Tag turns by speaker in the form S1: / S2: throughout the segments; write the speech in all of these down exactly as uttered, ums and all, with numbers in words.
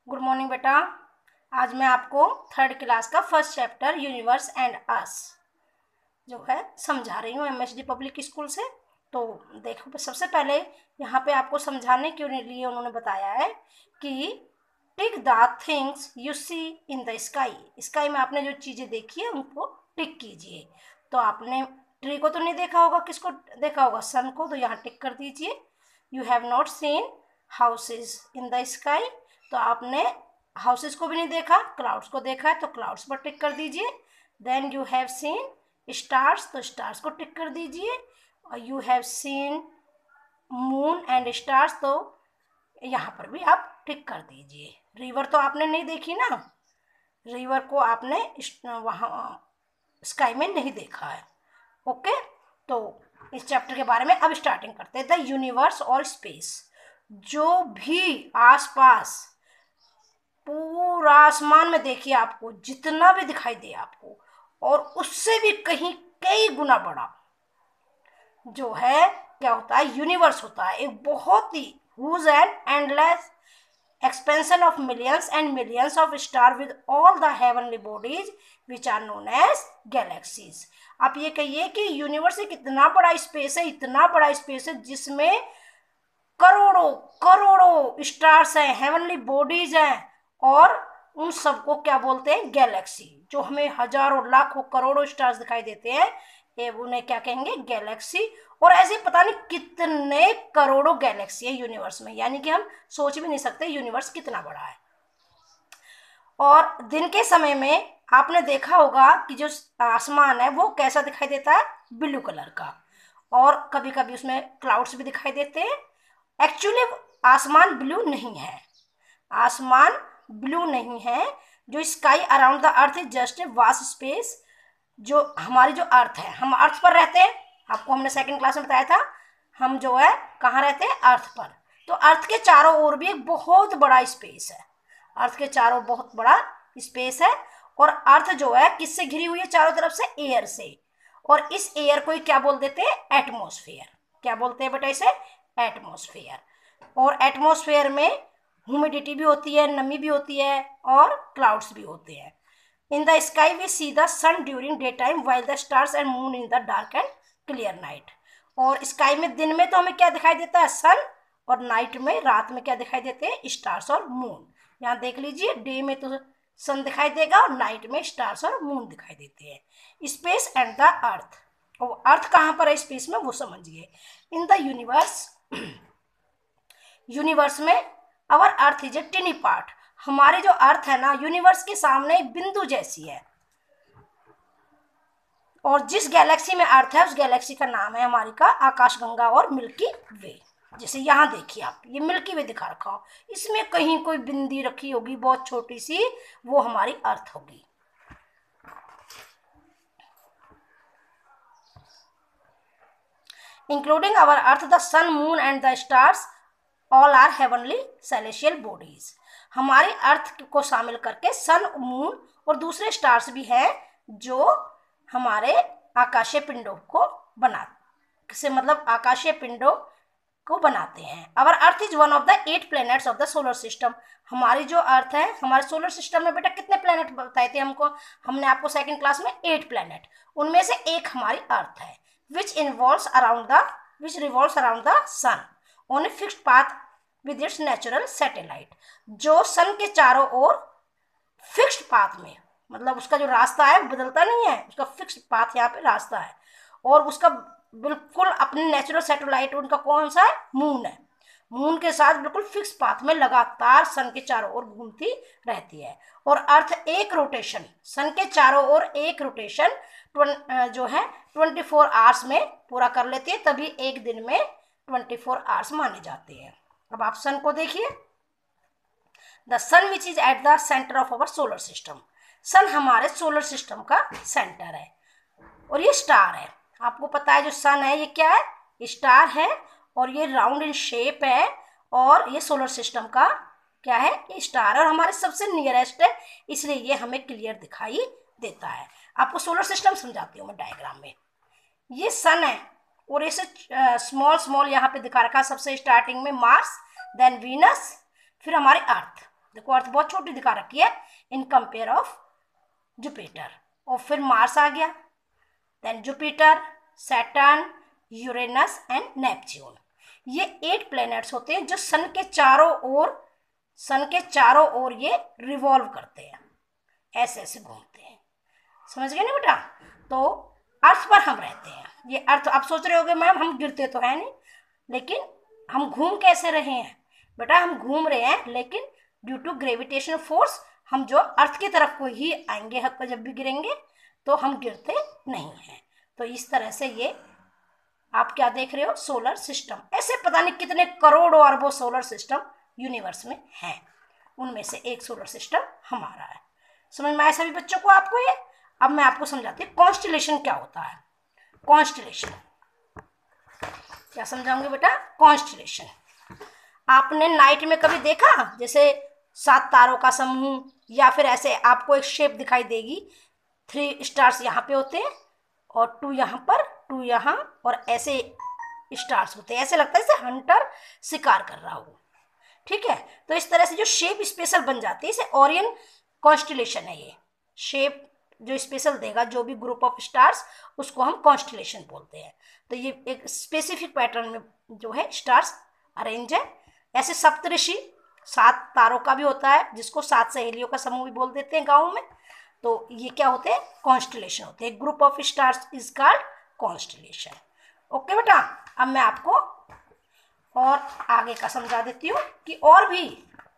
S1: Good morning बेटा। आज मैं आपको थर्ड क्लास का first chapter universe and us जो है समझा रही हूँ एमएसडी पब्लिक स्कूल से। तो देखो, सबसे पहले यहाँ पे आपको समझाने के लिए उन्होंने बताया है कि tick the things you see in the sky. Sky में आपने जो चीज़ें देखी है उनको टिक कीजिए। तो आपने ट्री को तो नहीं देखा होगा, किसको देखा होगा? सन को। तो यहाँ टिक कर दीजिए। You have not seen houses in the sky, तो आपने हाउसेस को भी नहीं देखा, क्लाउड्स को देखा है, तो क्लाउड्स पर टिक कर दीजिए। Then you have seen stars, तो स्टार्स को टिक कर दीजिए। और you have seen moon and stars, तो यहाँ पर भी आप टिक कर दीजिए। रिवर तो आपने नहीं देखी ना, रिवर को आपने वहाँ स्काई में नहीं देखा है। ओके, तो इस चैप्टर के बारे में अब स्टार्टिंग करते हैं। द यूनिवर्स और स्पेस, जो भी आसपास पूरा आसमान में देखिए, आपको जितना भी दिखाई दे आपको, और उससे भी कहीं कई गुना बड़ा जो है क्या होता है, यूनिवर्स होता है। एक बहुत ही huge and endless expansion of millions and millions of stars with all the heavenly bodies which are known as galaxies। आप ये कहिए कि यूनिवर्स एक इतना बड़ा स्पेस है, इतना बड़ा स्पेस है जिसमें करोड़ों करोड़ों स्टार्स हैं, हेवनली बॉडीज हैं, और उन सबको क्या बोलते हैं? गैलेक्सी। जो हमें हजारों लाखों करोड़ों स्टार्स दिखाई देते हैं, ये उन्हें क्या कहेंगे? गैलेक्सी। और ऐसे पता नहीं कितने करोड़ों गैलेक्सी है यूनिवर्स में, यानी कि हम सोच भी नहीं सकते यूनिवर्स कितना बड़ा है। और दिन के समय में आपने देखा होगा कि जो आसमान है वो कैसा दिखाई देता है? ब्लू कलर का। और कभी कभी उसमें क्लाउड्स भी दिखाई देते हैं। एक्चुअली आसमान ब्लू नहीं है, आसमान ब्लू नहीं है। जो sky around the earth is just a vast space. जो हमारी जो अर्थ है, हम अर्थ पर रहते हैं, आपको हमने सेकंड क्लास में बताया था, हम जो है कहाँ रहते हैं? अर्थ पर। तो अर्थ के चारों ओर भी एक बहुत बड़ा स्पेस है, अर्थ के चारों बहुत बड़ा स्पेस है। और अर्थ जो है किससे घिरी हुई है? चारों तरफ से एयर से। और इस एयर को क्या बोल देते हैं? एटमॉस्फेयर। क्या बोलते हैं बेटा इसे? एटमॉस्फेयर। और एटमॉस्फेयर में ह्यूमिडिटी भी होती है, नमी भी होती है, और क्लाउड्स भी होते हैं। In the sky we see the sun during day time while the stars and moon in the dark and clear night. और स्काई में दिन में तो हमें क्या दिखाई देता है? सन। और नाइट में, रात में क्या दिखाई देते हैं? स्टार्स और मून। यहाँ देख लीजिए, डे में तो सन दिखाई देगा और नाइट में स्टार्स और मून दिखाई देते हैं। स्पेस एंड द अर्थ, और अर्थ कहाँ पर है स्पेस में वो समझिए। इन द यूनिवर्स, यूनिवर्स में अवर अर्थ इज ए टिनी पार्ट। हमारे जो अर्थ है ना, यूनिवर्स के सामने एक बिंदु जैसी है। और जिस गैलेक्सी में अर्थ है उस गैलेक्सी का नाम है हमारी का आकाशगंगा और मिल्की वे। जैसे यहाँ देखिए आप, ये मिल्की वे दिखा रखा हो, इसमें कहीं कोई बिंदी रखी होगी बहुत छोटी सी, वो हमारी अर्थ होगी। Including our earth, the sun, moon and the stars all are heavenly celestial bodies. हमारे अर्थ को शामिल करके सन, मून और दूसरे स्टार्स भी हैं जो हमारे आकाशीय पिंडों को बना से मतलब आकाशीय पिंडों को बनाते हैं। Our earth is one of the eight planets of the solar system. हमारी जो अर्थ है, हमारे सोलर सिस्टम में बेटा कितने प्लैनेट बताए थे हमको? हमने आपको सेकंड क्लास में एट प्लैनेट, उनमें से एक हमारी अर्थ है। Which involves around the which revolves around the sun on a fixed path with its natural satellite. जो सन के चारों ओर फिक्स्ड पाथ में, मतलब उसका जो रास्ता है वो बदलता नहीं है, उसका फिक्स्ड पाथ यहाँ पे रास्ता है, और उसका बिल्कुल अपने नेचुरल सैटेलाइट उनका कौन सा है? मून है। मून के साथ बिल्कुल फिक्स पाथ में लगातार सन के चारों ओर घूमती रहती है। और अर्थ एक रोटेशन, सन के चारों ओर एक रोटेशन जो है ट्वेंटी फोर आवर्स में पूरा कर लेती है, तभी एक दिन में ट्वेंटी फोर आवर्स माने जाते हैं। अब आप सन को देखिए। The sun which is at the centre of our solar system. Sun हमारे सोलर सिस्टम का सेंटर है, और ये स्टार है। आपको पता है जो सन है ये क्या है? स्टार है, और ये राउंड इन शेप है, और ये सोलर सिस्टम का क्या है? ये स्टार है, और हमारे सबसे नियरेस्ट है, इसलिए ये हमें क्लियर दिखाई देता है। आपको सोलर सिस्टम समझाती हूँ मैं डायग्राम में। ये सन है, और इसे स्मॉल स्मॉल यहाँ पे दिखा रखा है। सबसे स्टार्टिंग में मार्स, देन वीनस, फिर हमारे अर्थ। देखो अर्थ बहुत छोटी दिखा रखी है इन कंपेयर ऑफ जुपिटर। और फिर मार्स आ गया, then Jupiter, Saturn, Uranus and Neptune. ये एट प्लैनेट्स होते हैं जो सन के चारों ओर सन के चारों ओर ये रिवॉल्व करते हैं, ऐसे ऐसे घूमते हैं। समझ गए ना बेटा? तो अर्थ पर हम रहते हैं। ये अर्थ आप सोच रहे होगे मैम हम गिरते तो है नहीं, लेकिन हम घूम कैसे रहे हैं बेटा? हम घूम रहे हैं, लेकिन ड्यू टू ग्रेविटेशन फोर्स हम जो अर्थ की तरफ को ही आएंगे, हक जब भी गिरेंगे तो हम गिरते नहीं हैं। तो इस तरह से ये आप क्या देख रहे हो, सोलर सिस्टम। ऐसे पता नहीं कितने करोड़ों अरबों सोलर सिस्टम यूनिवर्स में हैं, उनमें से एक सोलर सिस्टम हमारा है। समझ में आया सभी बच्चों को आपको ये? अब मैं आपको समझाती हूँ कॉन्स्टेलेशन क्या होता है। कॉन्स्टेलेशन क्या समझाऊंगी बेटा? कॉन्स्टेलेशन आपने नाइट में कभी देखा, जैसे सात तारों का समूह, या फिर ऐसे आपको एक शेप दिखाई देगी, थ्री स्टार्स यहाँ पे होते हैं और टू यहाँ पर, टू यहाँ, और ऐसे स्टार्स होते हैं। ऐसे लगता है जैसे हंटर शिकार कर रहा हो, ठीक है? तो इस तरह से जो शेप स्पेशल बन जाती है, इसे ओरियन कॉन्स्टेलेशन है। ये शेप जो स्पेशल देगा जो भी ग्रुप ऑफ स्टार्स, उसको हम कॉन्स्टेलेशन बोलते हैं। तो ये एक स्पेसिफिक पैटर्न में जो है स्टार्स अरेंज है। ऐसे सप्तऋषि, सात तारों का भी होता है, जिसको सात सहेलियों का समूह भी बोल देते हैं गाँव में। तो ये क्या होते हैं? कॉन्स्टेलेशन होते हैं। Group of stars is called constellation. Okay बेटा, अब मैं आपको और आगे का समझा देती हूँ कि और भी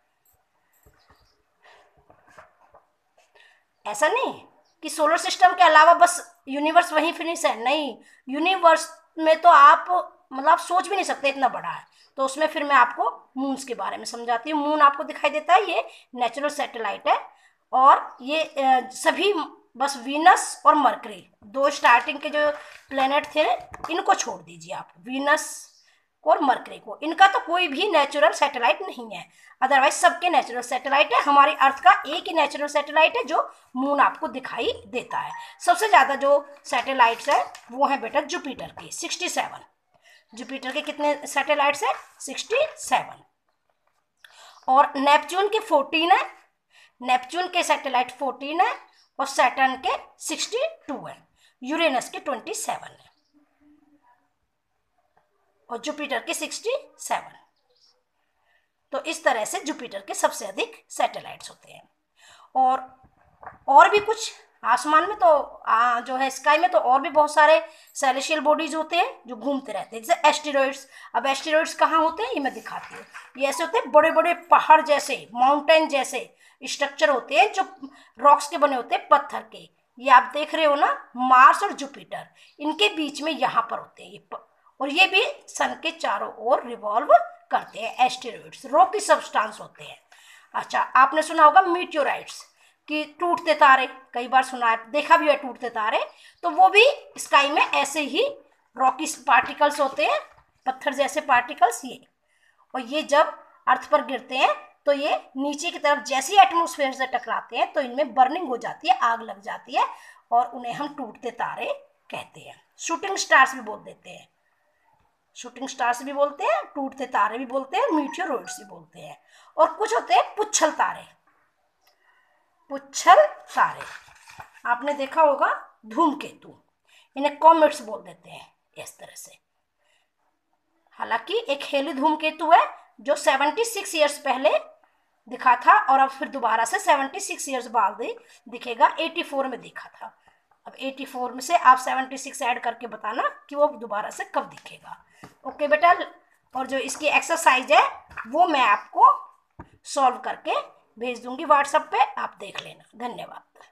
S1: ऐसा नहीं कि सोलर सिस्टम के अलावा बस यूनिवर्स वहीं फिनिश है, नहीं। यूनिवर्स में तो आप मतलब आप सोच भी नहीं सकते, इतना बड़ा है। तो उसमें फिर मैं आपको मून्स के बारे में समझाती हूँ। मून आपको दिखाई देता है, ये नेचुरल सैटेलाइट है, और ये सभी बस वीनस और मरकरी, दो स्टार्टिंग के जो प्लेनेट थे इनको छोड़ दीजिए आप, वीनस और मरकरी को। इनका तो कोई भी नेचुरल सैटेलाइट नहीं है, अदरवाइज सबके नेचुरल सैटेलाइट है। हमारी अर्थ का एक ही नेचुरल सैटेलाइट है जो मून आपको दिखाई देता है। सबसे ज़्यादा जो सैटेलाइट्स है वो है बेटा जुपिटर के, सिक्सटी सेवन। जुपिटर के कितने सैटेलाइट्स है? Sixty seven. और नेपच्यून के फोर्टीन है, नेपच्यून के सैटेलाइट फोर्टीन है, और सैटर्न के सिक्सटी टू है, यूरेनस के ट्वेंटी सेवन है, और जुपिटर के सिक्सटी सेवन। तो इस तरह से जुपिटर के सबसे अधिक सैटेलाइट्स होते हैं। और और भी कुछ आसमान में तो आ, जो है स्काई में तो और भी बहुत सारे सेलेशियल बॉडीज होते हैं जो घूमते रहते हैं, जैसे एस्टेरॉइड्स। अब एस्टेरॉइड्स कहाँ होते हैं ये मैं दिखाती हूँ। ये ऐसे होते हैं बड़े बड़े पहाड़ जैसे, माउंटेन जैसे स्ट्रक्चर होते हैं जो रॉक्स के बने होते हैं, पत्थर के। ये आप देख रहे हो ना, मार्स और जुपिटर, इनके बीच में यहाँ पर होते हैं ये, और ये भी सन के चारों ओर रिवॉल्व करते हैं। एस्टेरॉइड्स रॉकी सब्सटेंस होते हैं। अच्छा, आपने सुना होगा मीटियोराइट्स कि टूटते तारे, कई बार सुना है, देखा भी है टूटते तारे। तो वो भी स्काई में ऐसे ही रॉकी पार्टिकल्स होते हैं, पत्थर जैसे पार्टिकल्स ये। और ये जब अर्थ पर गिरते हैं तो ये नीचे की तरफ जैसे ही एटमॉस्फेयर से टकराते हैं तो इनमें बर्निंग हो जाती है, आग लग जाती है, और उन्हें हम टूटते तारे कहते हैं। शूटिंग स्टार्स भी बोल देते हैं, शूटिंग स्टार्स भी बोलते हैं, टूटते तारे भी बोलते हैं, मीटियोरॉइड्स भी बोलते हैं। और कुछ होते हैं पुच्छल तारे, पुच्छल तारे आपने देखा होगा, धूमकेतु, इन्हें कॉमेट्स बोल देते हैं इस तरह से। हालांकि एक हेली धूमकेतु है जो छिहत्तर इयर्स पहले दिखा था, और अब फिर दोबारा से छिहत्तर इयर्स बाद दिखेगा। चौरासी में दिखा था, अब चौरासी में से आप छिहत्तर ऐड करके बताना कि वो दोबारा से कब दिखेगा। ओके बेटा, और जो इसकी एक्सरसाइज है वो मैं आपको सॉल्व करके भेज दूंगी व्हाट्सएप पे, आप देख लेना। धन्यवाद।